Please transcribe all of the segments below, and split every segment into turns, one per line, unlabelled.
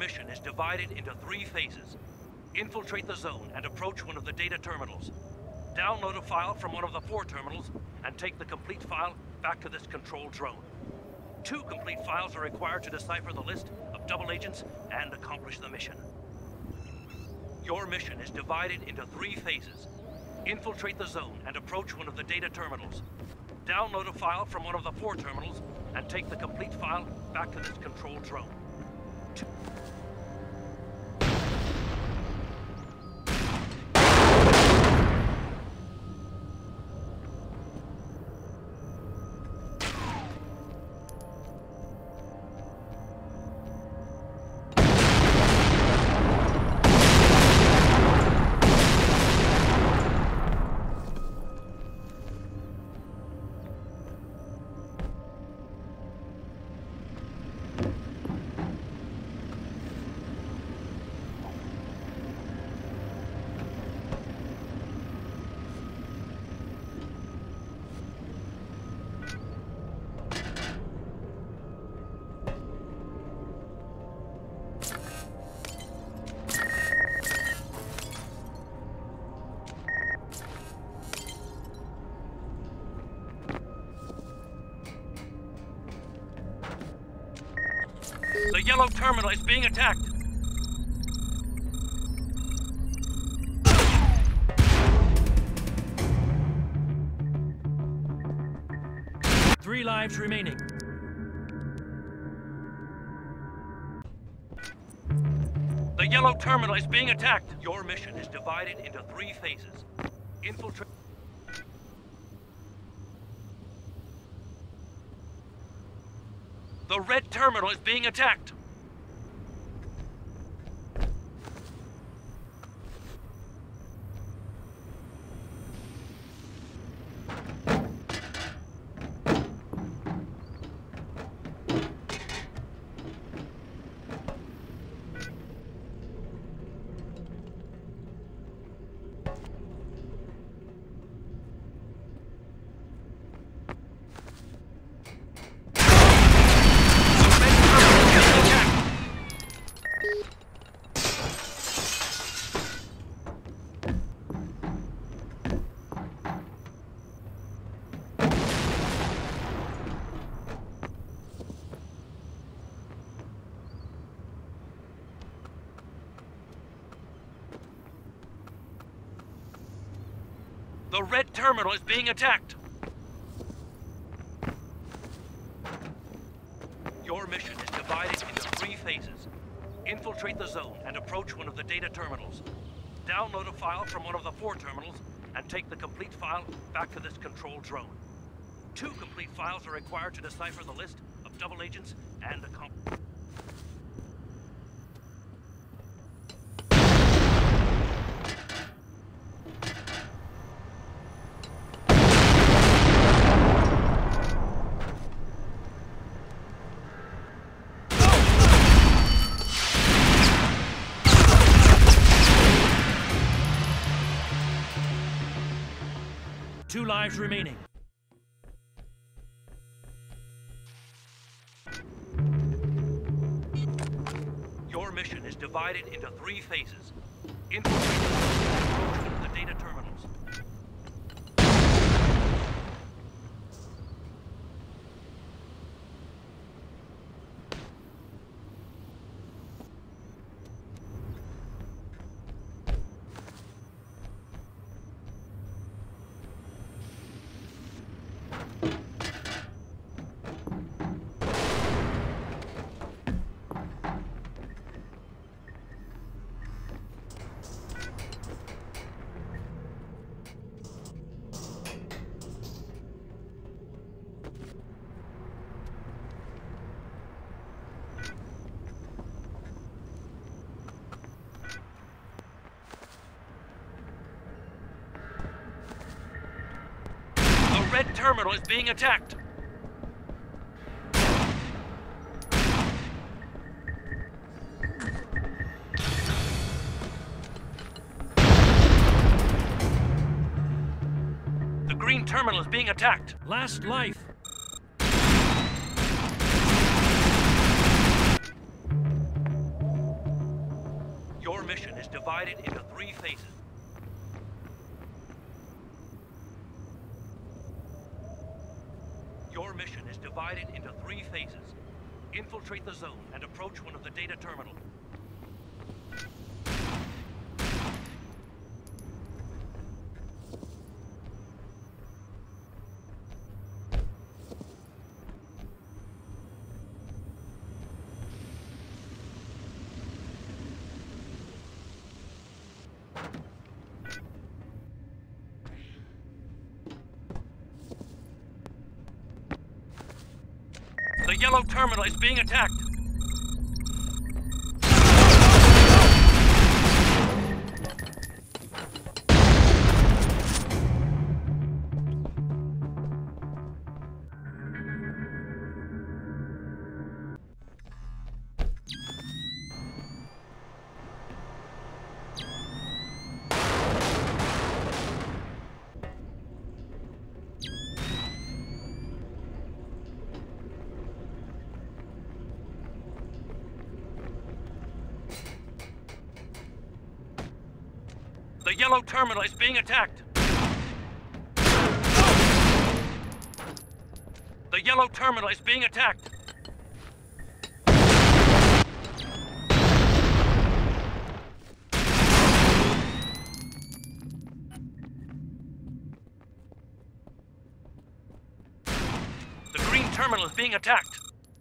mission is divided into 3 phases. Infiltrate the zone and approach one of the data terminals. Download a file from one of the 4 terminals and take the complete file back to this control drone. 2 complete files are required to decipher the list of double agents and accomplish the mission. Your mission is divided into 3 phases. Infiltrate the zone and approach one of the data terminals. Download a file from one of the 4 terminals and take the complete file back to this control drone. The yellow terminal is being attacked. Three lives remaining. The yellow terminal is being attacked. Your mission is divided into 3 phases. Infiltrate. The red terminal is being attacked. The red terminal is being attacked. Your mission is divided into 3 phases. Infiltrate the zone and approach one of the data terminals. Download a file from one of the 4 terminals and take the complete file back to this control drone. 2 complete files are required to decipher the list of double agents and accomplish. Two lives remaining. Your mission is divided into 3 phases. Infiltrate and approach one of the data terminals. The red terminal is being attacked. The green terminal is being attacked. Last life. is divided into 3 phases. Your mission is divided into 3 phases. Infiltrate the zone and approach one of the data terminals. The yellow terminal is being attacked. The yellow terminal is being attacked. The yellow terminal is being attacked. The green terminal is being attacked.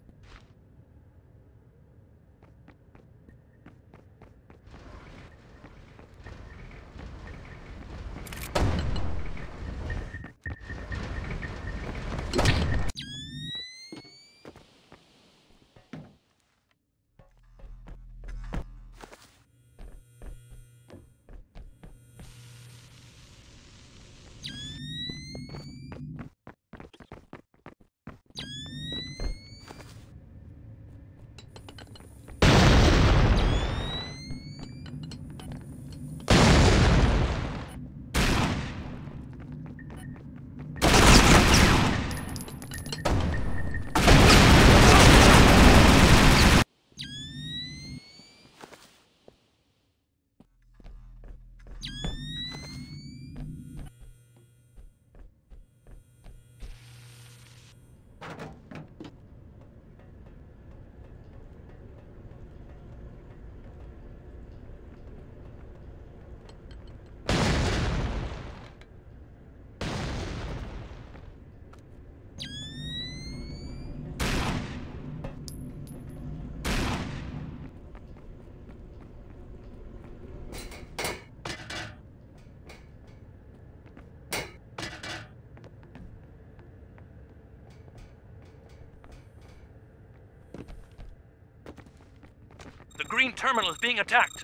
The green terminal is being attacked.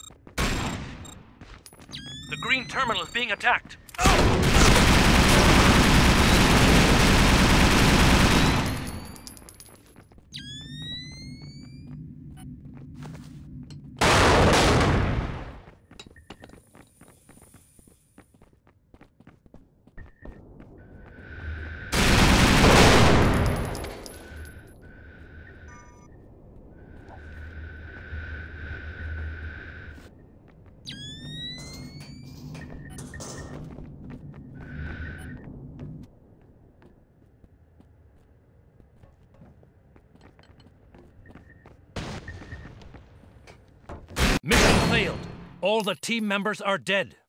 The green terminal is being attacked. Mission failed. All the team members are dead.